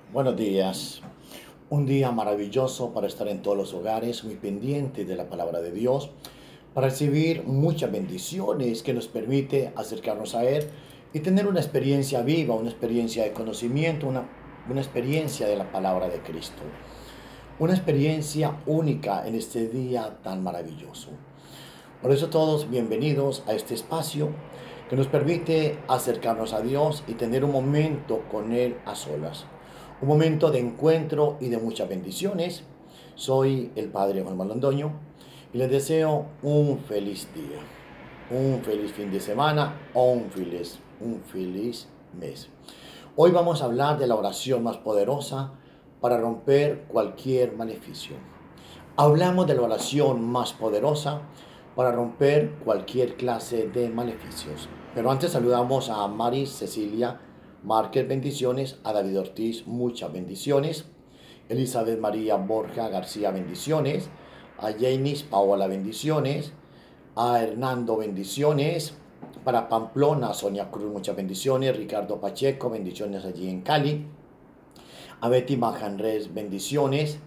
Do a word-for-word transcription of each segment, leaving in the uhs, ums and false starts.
Buenos días. Un día maravilloso para estar en todos los hogares, muy pendiente de la palabra de Dios, para recibir muchas bendiciones que nos permite acercarnos a Él y tener una experiencia viva, una experiencia de conocimiento, una, una experiencia de la palabra de Cristo. Una experiencia única en este día tan maravilloso. Por eso todos bienvenidos a este espacio que nos permite acercarnos a Dios y tener un momento con Él a solas. Un momento de encuentro y de muchas bendiciones. Soy el Padre Juan Londoño y les deseo un feliz día, un feliz fin de semana o un feliz, un feliz mes. Hoy vamos a hablar de la oración más poderosa para romper cualquier maleficio. Hablamos de la oración más poderosa para romper cualquier clase de maleficios. Pero antes saludamos a Mari Cecilia Márquez, bendiciones, a David Ortiz, muchas bendiciones, Elizabeth María Borja García, bendiciones, a Jainis Paola, bendiciones, a Hernando, bendiciones, para Pamplona, Sonia Cruz, muchas bendiciones, Ricardo Pacheco, bendiciones allí en Cali, a Betty Majanres, bendiciones,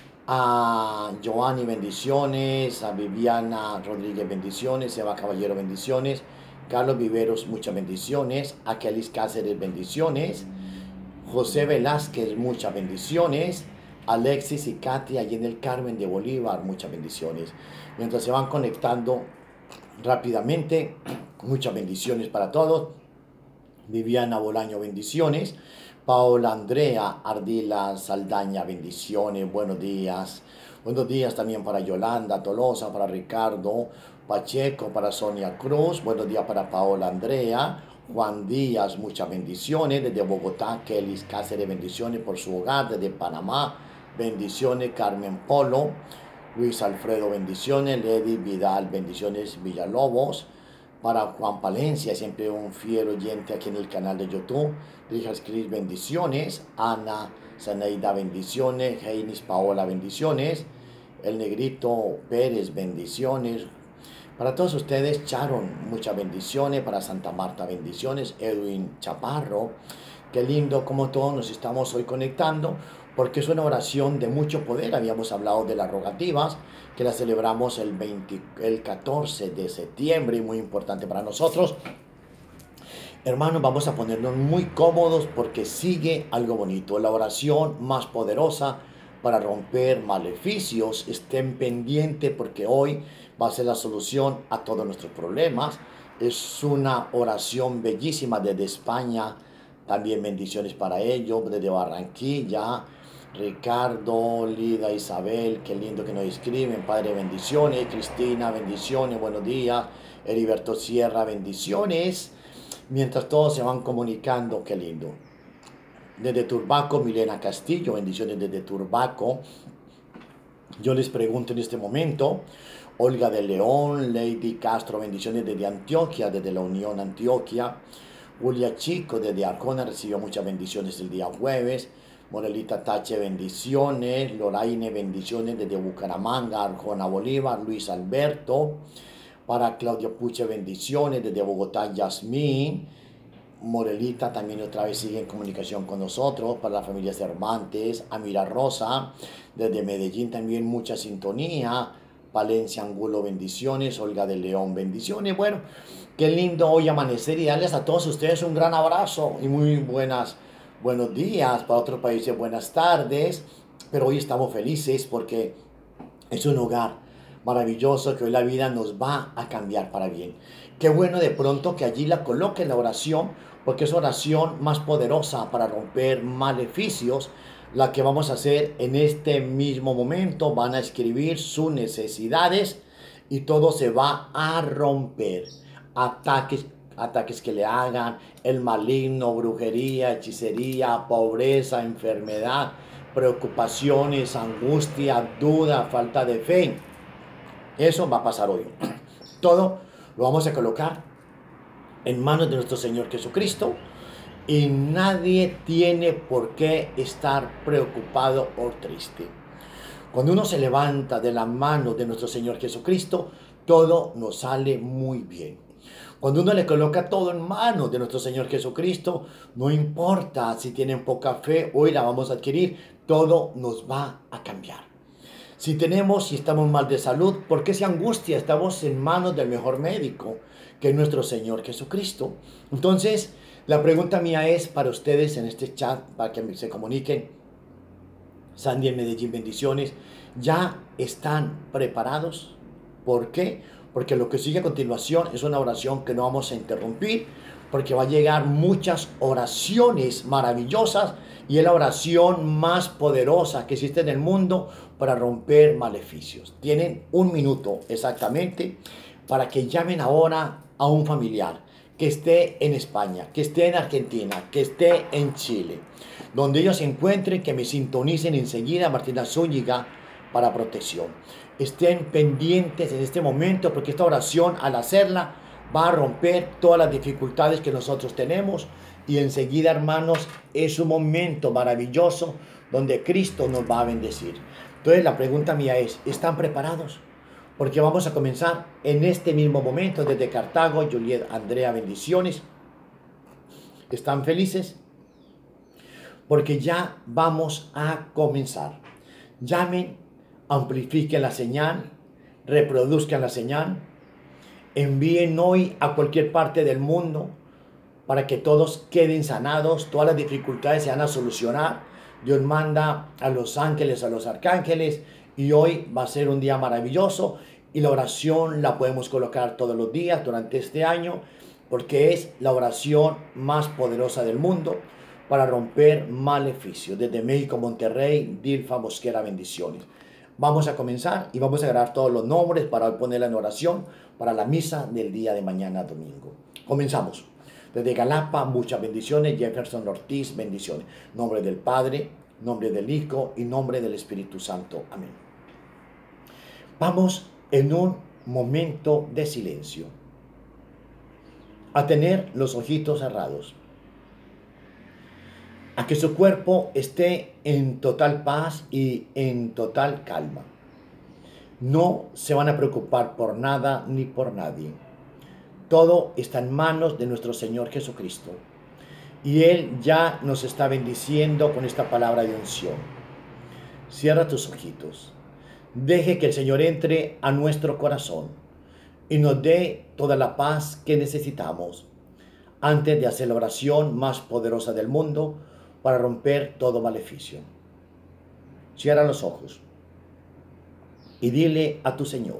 a Joanny, bendiciones, a Viviana Rodríguez, bendiciones, Eva Caballero, bendiciones, Carlos Viveros, muchas bendiciones, a Kelis Cáceres, bendiciones, José Velázquez, muchas bendiciones, Alexis y Katy allí en el Carmen de Bolívar, muchas bendiciones. Mientras se van conectando rápidamente, muchas bendiciones para todos. Viviana Bolaño, bendiciones. Paola Andrea Ardila Saldaña, bendiciones, buenos días. Buenos días también para Yolanda Tolosa, para Ricardo Pacheco, para Sonia Cruz. Buenos días para Paola Andrea. Juan Díaz, muchas bendiciones. Desde Bogotá, Kelis Cáceres, bendiciones por su hogar. Desde Panamá, bendiciones. Carmen Polo. Luis Alfredo, bendiciones. Lady Vidal, bendiciones. Villalobos. Para Juan Palencia, siempre un fiel oyente aquí en el canal de YouTube. Richard Cris, bendiciones. Ana Zaneida, bendiciones. Heinis Paola, bendiciones. El Negrito Pérez, bendiciones. Para todos ustedes, Sharon, muchas bendiciones. Para Santa Marta, bendiciones. Edwin Chaparro, qué lindo como todos nos estamos hoy conectando, porque es una oración de mucho poder. Habíamos hablado de las rogativas, que las celebramos el, veinte, el catorce de septiembre, y muy importante para nosotros. Hermanos, vamos a ponernos muy cómodos porque sigue algo bonito. La oración más poderosa para romper maleficios. Estén pendientes porque hoy va a ser la solución a todos nuestros problemas. Es una oración bellísima desde España. También bendiciones para ellos, desde Barranquilla. Ricardo, Lida, Isabel, qué lindo que nos escriben. Padre, bendiciones. Cristina, bendiciones, buenos días. Heriberto Sierra, bendiciones. Mientras todos se van comunicando, qué lindo. Desde Turbaco, Milena Castillo, bendiciones desde Turbaco. Yo les pregunto en este momento, Olga de León, Lady Castro, bendiciones desde Antioquia, desde la Unión Antioquia. Julia Chico desde Arjona recibió muchas bendiciones el día jueves. Morelita Tache, bendiciones. Loraine, bendiciones desde Bucaramanga, Arjona, Bolívar. Luis Alberto. Para Claudia Puche, bendiciones desde Bogotá, Yasmín. Morelita también otra vez sigue en comunicación con nosotros. Para la familia Cervantes. Amira Rosa desde Medellín también mucha sintonía. Valencia Angulo, bendiciones. Olga de León, bendiciones. Bueno, qué lindo hoy amanecer y darles a todos ustedes un gran abrazo y muy buenas, buenos días. Para otros países, buenas tardes. Pero hoy estamos felices porque es un hogar maravilloso que hoy la vida nos va a cambiar para bien. Qué bueno de pronto que allí la coloquen la oración, porque es oración más poderosa para romper maleficios, la que vamos a hacer en este mismo momento. Van a escribir sus necesidades y todo se va a romper. Ataques, ataques que le hagan, el maligno, brujería, hechicería, pobreza, enfermedad, preocupaciones, angustia, duda, falta de fe. Eso va a pasar hoy. Todo lo vamos a colocar en manos de nuestro Señor Jesucristo y nadie tiene por qué estar preocupado o triste. Cuando uno se levanta de la mano de nuestro Señor Jesucristo, todo nos sale muy bien. Cuando uno le coloca todo en manos de nuestro Señor Jesucristo, no importa si tienen poca fe, hoy la vamos a adquirir, todo nos va a cambiar. Si tenemos, si estamos mal de salud, ¿por qué esa angustia? Estamos en manos del mejor médico, que es nuestro Señor Jesucristo. Entonces, la pregunta mía es para ustedes en este chat, para que se comuniquen. Sandy en Medellín, bendiciones. ¿Ya están preparados? ¿Por qué? Porque lo que sigue a continuación es una oración que no vamos a interrumpir, porque va a llegar muchas oraciones maravillosas y es la oración más poderosa que existe en el mundo para romper maleficios. Tienen un minuto exactamente para que llamen ahora a un familiar que esté en España, que esté en Argentina, que esté en Chile, donde ellos se encuentren, que me sintonicen enseguida Martina Zúñiga para protección. Estén pendientes en este momento porque esta oración al hacerla va a romper todas las dificultades que nosotros tenemos y enseguida, hermanos, es un momento maravilloso donde Cristo nos va a bendecir. Entonces la pregunta mía es, ¿están preparados? Porque vamos a comenzar en este mismo momento desde Cartago. Juliet, Andrea, bendiciones. ¿Están felices? Porque ya vamos a comenzar. Llamen, amplifiquen la señal, reproduzcan la señal, envíen hoy a cualquier parte del mundo para que todos queden sanados, todas las dificultades se van a solucionar. Dios manda a los ángeles, a los arcángeles, y hoy va a ser un día maravilloso y la oración la podemos colocar todos los días durante este año porque es la oración más poderosa del mundo para romper maleficios. Desde México, Monterrey, Dilfa Mosquera, bendiciones. Vamos a comenzar y vamos a agarrar todos los nombres para ponerla en oración para la misa del día de mañana domingo. Comenzamos. Desde Galapa, muchas bendiciones. Jefferson Ortiz, bendiciones. Nombre del Padre, nombre del Hijo y nombre del Espíritu Santo. Amén. Vamos en un momento de silencio a tener los ojitos cerrados, a que su cuerpo esté en total paz y en total calma. No se van a preocupar por nada ni por nadie. Todo está en manos de nuestro Señor Jesucristo. Y Él ya nos está bendiciendo con esta palabra de unción. Cierra tus ojitos. Deje que el Señor entre a nuestro corazón y nos dé toda la paz que necesitamos antes de hacer la oración más poderosa del mundo para romper todo maleficio. Cierra los ojos y dile a tu Señor: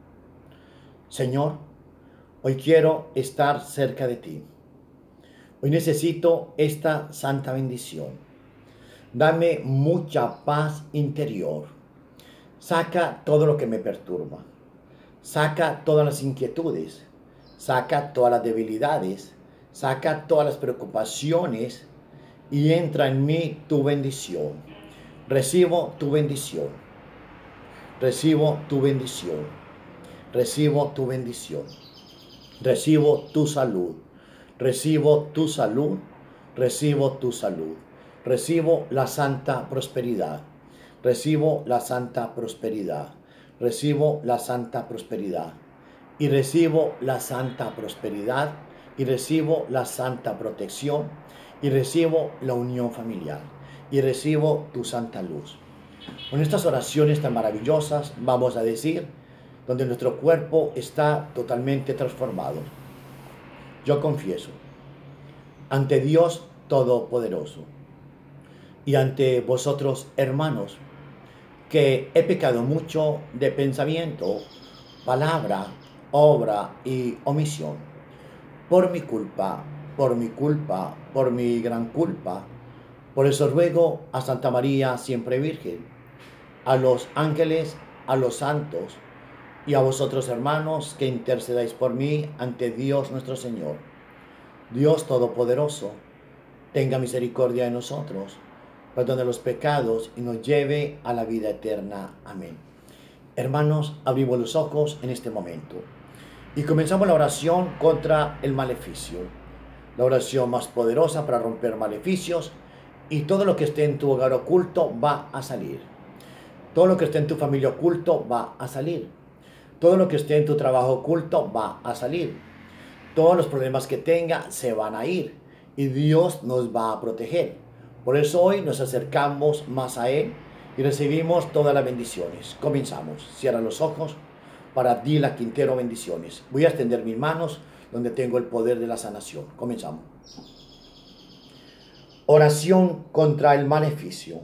Señor, hoy quiero estar cerca de ti. Hoy necesito esta santa bendición. Dame mucha paz interior. Saca todo lo que me perturba. Saca todas las inquietudes. Saca todas las debilidades. Saca todas las preocupaciones y entra en mí tu bendición. Recibo tu bendición. Recibo tu bendición. Recibo tu bendición. Recibo tu salud. Recibo tu salud. Recibo tu salud. Recibo la santa prosperidad. Recibo la santa prosperidad. Recibo la santa prosperidad. Y recibo la santa prosperidad. Y recibo la santa protección. Y recibo la unión familiar. Y recibo tu santa luz. Con estas oraciones tan maravillosas vamos a decir, donde nuestro cuerpo está totalmente transformado. Yo confieso ante Dios Todopoderoso y ante vosotros, hermanos, que he pecado mucho de pensamiento, palabra, obra y omisión. Por mi culpa, por mi culpa, por mi gran culpa. Por eso ruego a Santa María, siempre Virgen, a los ángeles, a los santos y a vosotros, hermanos, que intercedáis por mí ante Dios nuestro Señor. Dios Todopoderoso, tenga misericordia de nosotros, perdone los pecados y nos lleve a la vida eterna. Amén. Hermanos, abrimos los ojos en este momento y comenzamos la oración contra el maleficio. La oración más poderosa para romper maleficios, y todo lo que esté en tu hogar oculto va a salir. Todo lo que esté en tu familia oculto va a salir. Todo lo que esté en tu trabajo oculto va a salir. Todos los problemas que tenga se van a ir y Dios nos va a proteger. Por eso hoy nos acercamos más a Él y recibimos todas las bendiciones. Comenzamos. Cierra los ojos para Dila Quintero bendiciones. Voy a extender mis manos donde tengo el poder de la sanación. Comenzamos. Oración contra el maleficio.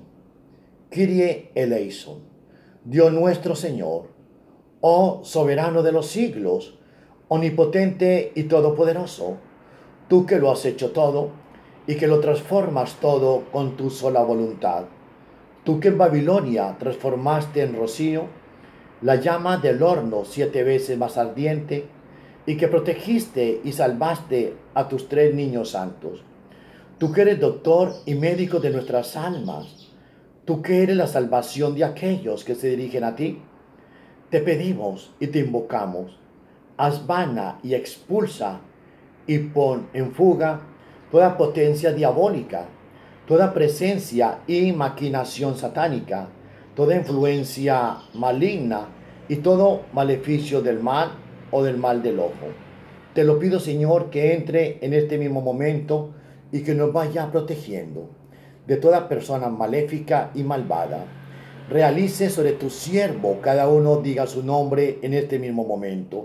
Kyrie eleison. Dios nuestro Señor, oh soberano de los siglos, omnipotente y todopoderoso, tú que lo has hecho todo y que lo transformas todo con tu sola voluntad. Tú que en Babilonia transformaste en rocío la llama del horno siete veces más ardiente, y que protegiste y salvaste a tus tres niños santos. Tú que eres doctor y médico de nuestras almas, tú que eres la salvación de aquellos que se dirigen a ti, te pedimos y te invocamos, haz vana y expulsa y pon en fuga toda potencia diabólica, toda presencia y maquinación satánica, toda influencia maligna y todo maleficio del mal o del mal del ojo. Te lo pido, Señor, que entre en este mismo momento y que nos vaya protegiendo de toda persona maléfica y malvada. Realice sobre tu siervo, cada uno diga su nombre en este mismo momento.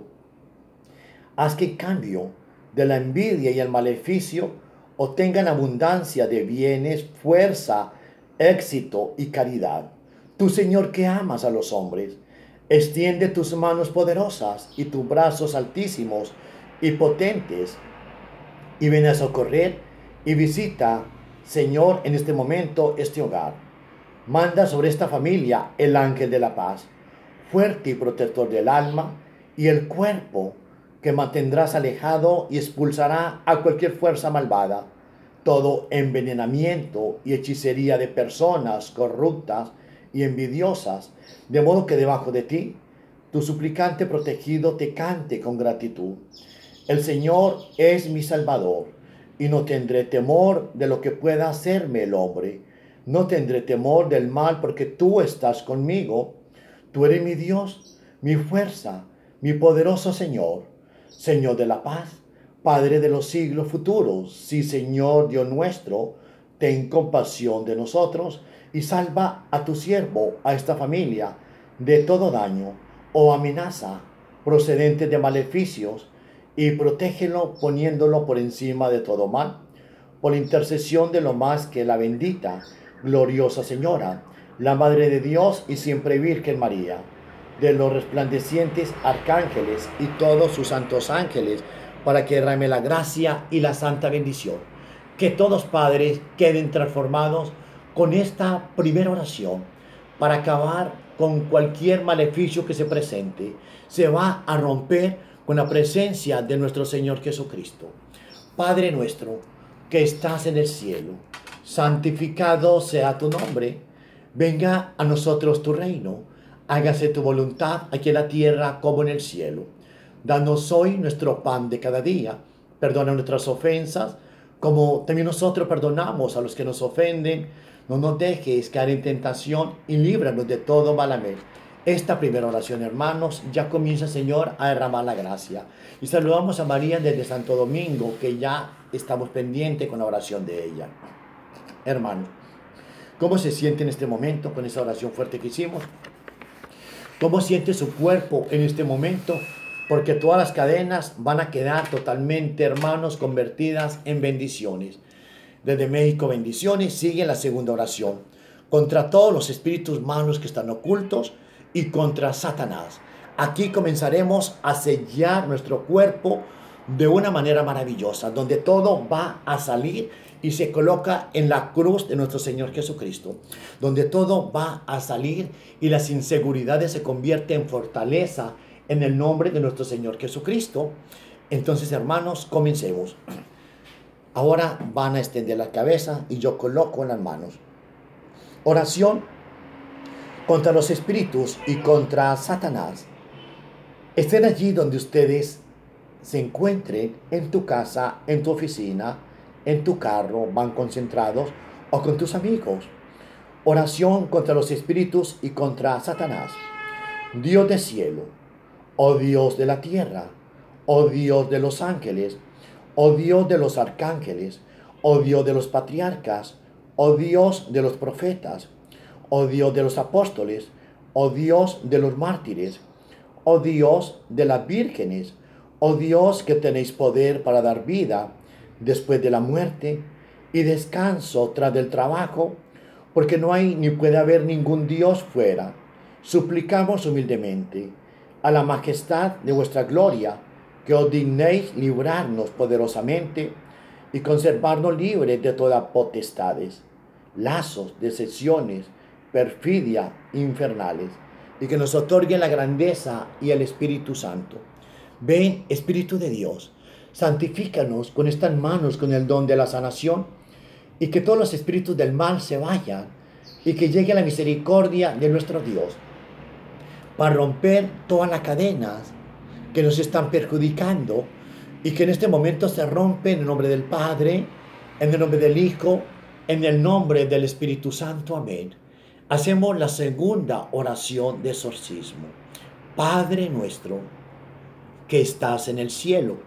Haz que en cambio de la envidia y el maleficio obtengan abundancia de bienes, fuerza, éxito y caridad. Tú, Señor, que amas a los hombres, extiende tus manos poderosas y tus brazos altísimos y potentes y ven a socorrer y visita, Señor, en este momento este hogar. Manda sobre esta familia el ángel de la paz, fuerte y protector del alma y el cuerpo, que mantendrás alejado y expulsará a cualquier fuerza malvada, todo envenenamiento y hechicería de personas corruptas y envidiosas, de modo que debajo de ti, tu suplicante protegido te cante con gratitud. El Señor es mi Salvador, y no tendré temor de lo que pueda hacerme el hombre. No tendré temor del mal, porque tú estás conmigo. Tú eres mi Dios, mi fuerza, mi poderoso Señor, Señor de la paz, Padre de los siglos futuros. Sí, Señor Dios nuestro, ten compasión de nosotros y salva a tu siervo, a esta familia, de todo daño o amenaza procedente de maleficios, y protégelo poniéndolo por encima de todo mal, por intercesión de lo más que la bendita, gloriosa Señora, la Madre de Dios y siempre Virgen María, de los resplandecientes arcángeles y todos sus santos ángeles, para que derrame la gracia y la santa bendición. Que todos, padres, queden transformados con esta primera oración para acabar con cualquier maleficio que se presente. Se va a romper con la presencia de nuestro Señor Jesucristo. Padre nuestro, que estás en el cielo, santificado sea tu nombre. Venga a nosotros tu reino. Hágase tu voluntad aquí en la tierra como en el cielo. Danos hoy nuestro pan de cada día. Perdona nuestras ofensas, como también nosotros perdonamos a los que nos ofenden. No nos dejes caer en tentación y líbranos de todo mal. Amén. Esta primera oración, hermanos, ya comienza, Señor, a derramar la gracia. Y saludamos a María desde Santo Domingo, que ya estamos pendientes con la oración de ella. Hermano, ¿cómo se siente en este momento con esa oración fuerte que hicimos? ¿Cómo siente su cuerpo en este momento? Porque todas las cadenas van a quedar totalmente, hermanos, convertidas en bendiciones. Desde México, bendiciones. Sigue la segunda oración. Contra todos los espíritus malos que están ocultos y contra Satanás. Aquí comenzaremos a sellar nuestro cuerpo de una manera maravillosa, donde todo va a salir y se coloca en la cruz de nuestro Señor Jesucristo, donde todo va a salir y las inseguridades se convierten en fortaleza en el nombre de nuestro Señor Jesucristo. Entonces, hermanos, comencemos. Ahora van a extender la cabeza y yo coloco en las manos. Oración contra los espíritus y contra Satanás. Estén allí donde ustedes se encuentren, en tu casa, en tu oficina, en tu carro, van concentrados, o con tus amigos. Oración contra los espíritus y contra Satanás. Dios del cielo, oh Dios de la tierra, oh Dios de los ángeles, oh Dios de los arcángeles, oh Dios de los patriarcas, oh Dios de los profetas, oh Dios de los apóstoles, oh Dios de los mártires, oh Dios de las vírgenes, oh Dios que tenéis poder para dar vida después de la muerte y descanso tras del trabajo, porque no hay ni puede haber ningún Dios fuera. Suplicamos humildemente a la majestad de vuestra gloria que os dignéis librarnos poderosamente y conservarnos libres de todas potestades, lazos, decepciones, perfidia infernales, y que nos otorgue la grandeza y el Espíritu Santo. Ven, Espíritu de Dios, santifícanos con estas manos, con el don de la sanación, y que todos los espíritus del mal se vayan, y que llegue la misericordia de nuestro Dios, para romper todas las cadenas que nos están perjudicando, y que en este momento se rompen en el nombre del Padre, en el nombre del Hijo, en el nombre del Espíritu Santo. Amén. Hacemos la segunda oración de exorcismo. Padre nuestro, que estás en el cielo,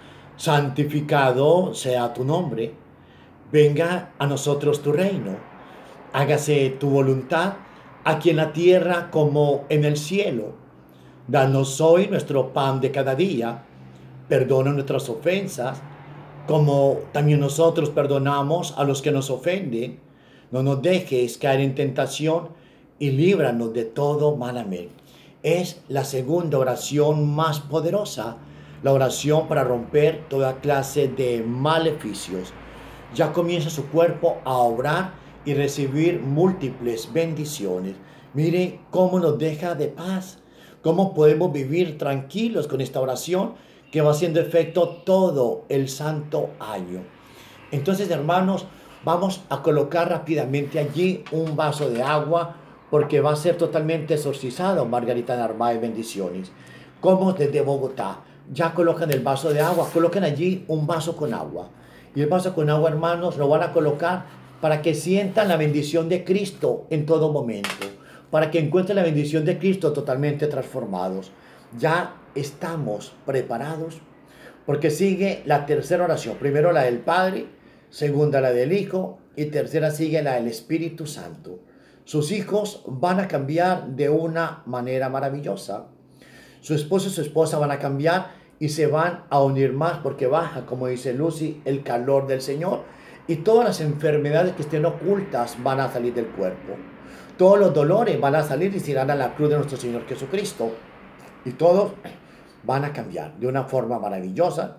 santificado sea tu nombre. Venga a nosotros tu reino. Hágase tu voluntad, aquí en la tierra como en el cielo. Danos hoy nuestro pan de cada día. Perdona nuestras ofensas, como también nosotros perdonamos a los que nos ofenden. No nos dejes caer en tentación y líbranos de todo mal. Amén. Es la segunda oración más poderosa, la oración para romper toda clase de maleficios. Ya comienza su cuerpo a obrar y recibir múltiples bendiciones. Mire cómo nos deja de paz, cómo podemos vivir tranquilos con esta oración que va haciendo efecto todo el santo año. Entonces, hermanos, vamos a colocar rápidamente allí un vaso de agua, porque va a ser totalmente exorcizado Margarita Narváez. Bendiciones. Como desde Bogotá, ya colocan el vaso de agua, coloquen allí un vaso con agua. Y el vaso con agua, hermanos, lo van a colocar para que sientan la bendición de Cristo en todo momento, para que encuentren la bendición de Cristo totalmente transformados. Ya estamos preparados, porque sigue la tercera oración. Primero la del Padre, segunda la del Hijo y tercera sigue la del Espíritu Santo. Sus hijos van a cambiar de una manera maravillosa. Su esposo y su esposa van a cambiar y se van a unir más, porque baja, como dice Lucy, el calor del Señor, y todas las enfermedades que estén ocultas van a salir del cuerpo. Todos los dolores van a salir y se irán a la cruz de nuestro Señor Jesucristo, y todos van a cambiar de una forma maravillosa,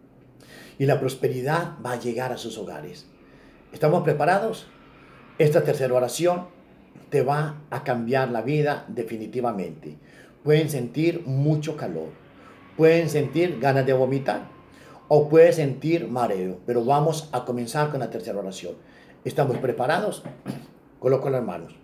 y la prosperidad va a llegar a sus hogares. ¿Estamos preparados? Esta tercera oración te va a cambiar la vida definitivamente. Pueden sentir mucho calor, pueden sentir ganas de vomitar o pueden sentir mareo, pero vamos a comenzar con la tercera oración. ¿Estamos preparados? Coloco las manos.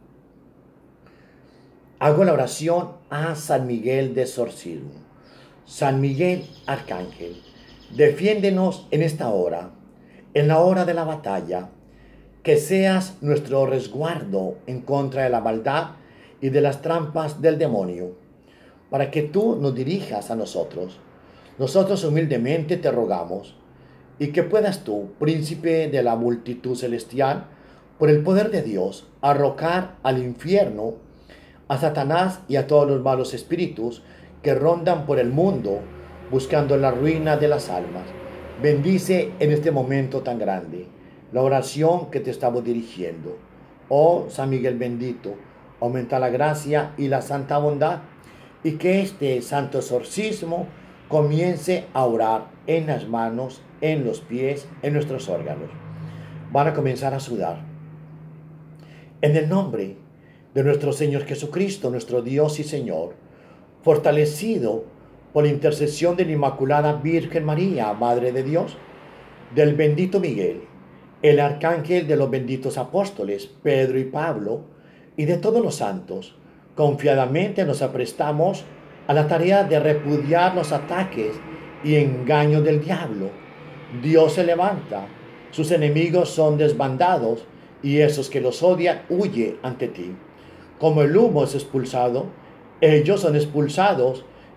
Hago la oración a San Miguel de exorcismo. San Miguel Arcángel, defiéndenos en esta hora, en la hora de la batalla, que seas nuestro resguardo en contra de la maldad y de las trampas del demonio, para que tú nos dirijas a nosotros. Nosotros humildemente te rogamos, y que puedas tú, príncipe de la multitud celestial, por el poder de Dios, arrojar al infierno a Satanás y a todos los malos espíritus que rondan por el mundo buscando la ruina de las almas. Bendice en este momento tan grande la oración que te estamos dirigiendo. Oh San Miguel bendito, aumenta la gracia y la santa bondad, y que este santo exorcismo comience a orar en las manos, en los pies, en nuestros órganos. Van a comenzar a sudar. En el nombre de nuestro Señor Jesucristo, nuestro Dios y Señor, fortalecido por la intercesión de la Inmaculada Virgen María, Madre de Dios, del bendito Miguel, el arcángel de los benditos apóstoles Pedro y Pablo, y de todos los santos, confiadamente nos aprestamos a la tarea de repudiar los ataques y engaños del diablo. Dios se levanta, sus enemigos son desbandados, y esos que los odian huyen ante ti. Como el humo es expulsado, ellos son expulsados,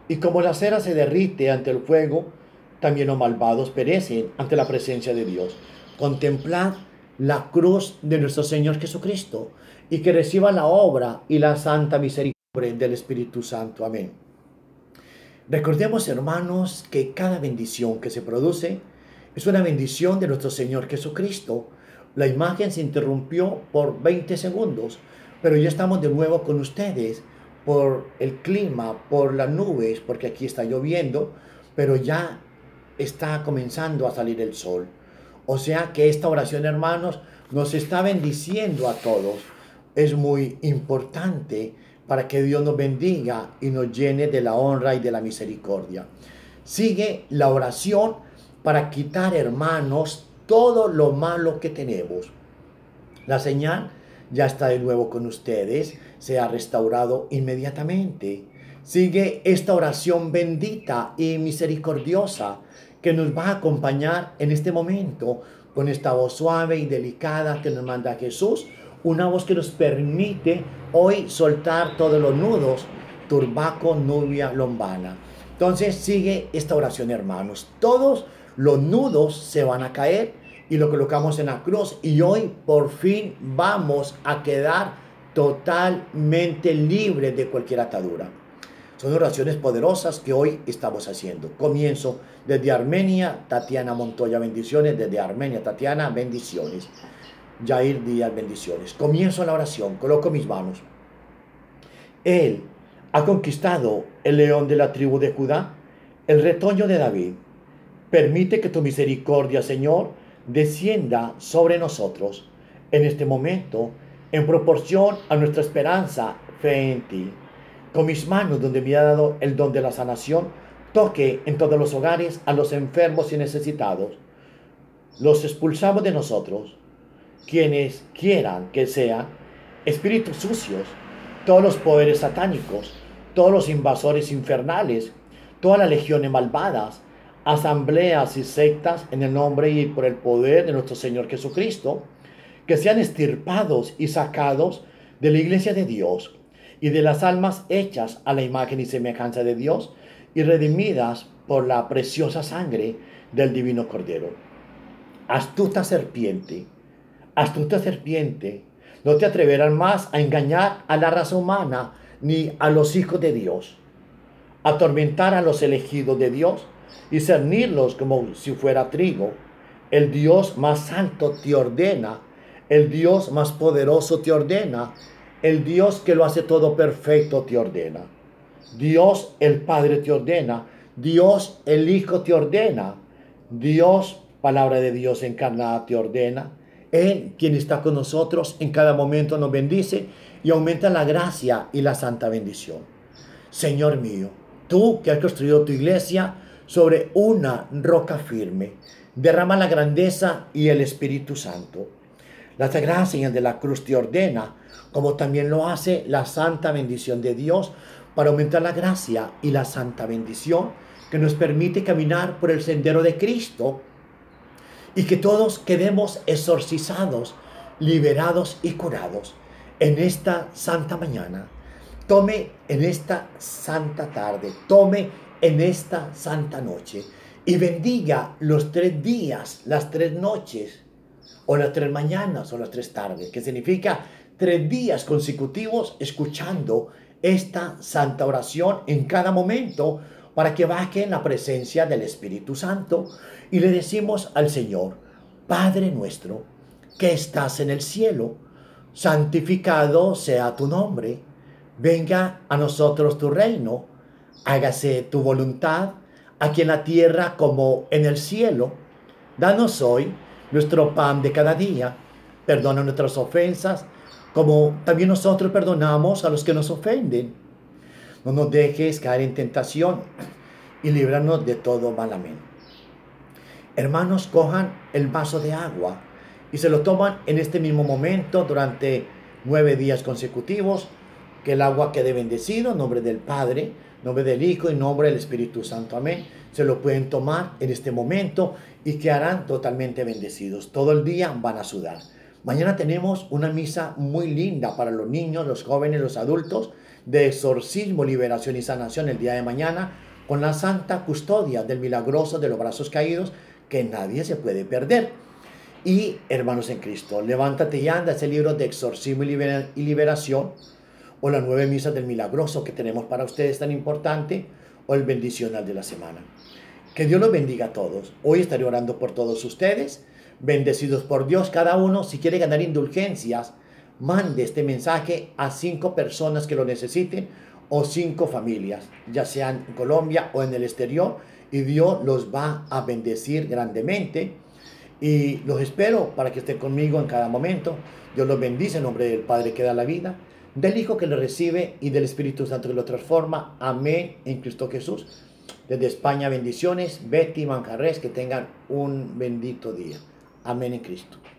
Y como la cera se derrite ante el fuego, también los malvados perecen ante la presencia de Dios. Contemplad la cruz de nuestro Señor Jesucristo y que reciba la obra y la santa misericordia del Espíritu Santo. Amén. Recordemos, hermanos, que cada bendición que se produce es una bendición de nuestro Señor Jesucristo. La imagen se interrumpió por veinte segundos, pero ya estamos de nuevo con ustedes por el clima, por las nubes, porque aquí está lloviendo, pero ya está comenzando a salir el sol. O sea que esta oración, hermanos, nos está bendiciendo a todos. Es muy importante para que Dios nos bendiga y nos llene de la honra y de la misericordia. Sigue la oración para quitar, hermanos, todo lo malo que tenemos. La señal ya está de nuevo con ustedes, se ha restaurado inmediatamente. Sigue esta oración bendita y misericordiosa que nos va a acompañar en este momento con esta voz suave y delicada que nos manda Jesús, una voz que nos permite hoy soltar todos los nudos, turbaco, nubia, lombana. Entonces sigue esta oración, hermanos. Todos los nudos se van a caer y lo colocamos en la cruz y hoy por fin vamos a quedar totalmente libres de cualquier atadura. Son oraciones poderosas que hoy estamos haciendo. Comienzo desde Armenia, Tatiana Montoya, bendiciones. Desde Armenia, Tatiana, bendiciones. Jair Díaz, bendiciones. Comienzo la oración, coloco mis manos. Él ha conquistado el león de la tribu de Judá, el retoño de David. Permite que tu misericordia, Señor, descienda sobre nosotros en este momento, en proporción a nuestra esperanza, fe en ti. Con mis manos, donde me ha dado el don de la sanación, toque en todos los hogares a los enfermos y necesitados. Los expulsamos de nosotros, quienes quieran que sean espíritus sucios, todos los poderes satánicos, todos los invasores infernales, todas las legiones malvadas, asambleas y sectas, en el nombre y por el poder de nuestro Señor Jesucristo, que sean extirpados y sacados de la iglesia de Dios y de las almas hechas a la imagen y semejanza de Dios y redimidas por la preciosa sangre del divino Cordero. Astuta serpiente, astuta serpiente, no te atreverás más a engañar a la raza humana ni a los hijos de Dios, atormentar a los elegidos de Dios y cernirlos como si fuera trigo. El Dios más alto te ordena, el Dios más poderoso te ordena, el Dios que lo hace todo perfecto te ordena. Dios el Padre te ordena, Dios el Hijo te ordena, Dios, palabra de Dios encarnada, te ordena. Él, quien está con nosotros en cada momento, nos bendice y aumenta la gracia y la santa bendición. Señor mío, tú que has construido tu iglesia sobre una roca firme, derrama la grandeza y el Espíritu Santo. La sagrada señal de la cruz te ordena, como también lo hace la santa bendición de Dios, para aumentar la gracia y la santa bendición que nos permite caminar por el sendero de Cristo y que todos quedemos exorcizados, liberados y curados en esta santa mañana. Tome en esta santa tarde, tome en esta santa noche y bendiga los tres días, las tres noches, o las tres mañanas o las tres tardes, que significa tres días consecutivos escuchando esta santa oración en cada momento para que baje en la presencia del Espíritu Santo y le decimos al Señor: Padre nuestro que estás en el cielo, santificado sea tu nombre, venga a nosotros tu reino, hágase tu voluntad aquí en la tierra como en el cielo. Danos hoy nuestro pan de cada día, perdona nuestras ofensas, como también nosotros perdonamos a los que nos ofenden. No nos dejes caer en tentación y líbranos de todo mal. Amén. Hermanos, cojan el vaso de agua y se lo toman en este mismo momento durante nueve días consecutivos. Que el agua quede bendecido en nombre del Padre, en nombre del Hijo y en nombre del Espíritu Santo. Amén. Se lo pueden tomar en este momento y quedarán totalmente bendecidos. Todo el día van a sudar. Mañana tenemos una misa muy linda para los niños, los jóvenes, los adultos, de exorcismo, liberación y sanación el día de mañana, con la santa custodia del milagroso de los brazos caídos, que nadie se puede perder. Y hermanos en Cristo, levántate y anda, ese libro de exorcismo y, libera y liberación, o las nueve misas del milagroso que tenemos para ustedes tan importante, o el bendicional de la semana. Que Dios los bendiga a todos. Hoy estaré orando por todos ustedes, bendecidos por Dios cada uno. Si quiere ganar indulgencias, mande este mensaje a cinco personas que lo necesiten, o cinco familias, ya sean en Colombia o en el exterior, y Dios los va a bendecir grandemente. Y los espero para que estén conmigo en cada momento. Dios los bendice en nombre del Padre que da la vida, del Hijo que lo recibe y del Espíritu Santo que lo transforma. Amén en Cristo Jesús. Desde España, bendiciones. Betty Manjarres, que tengan un bendito día. Amén en Cristo.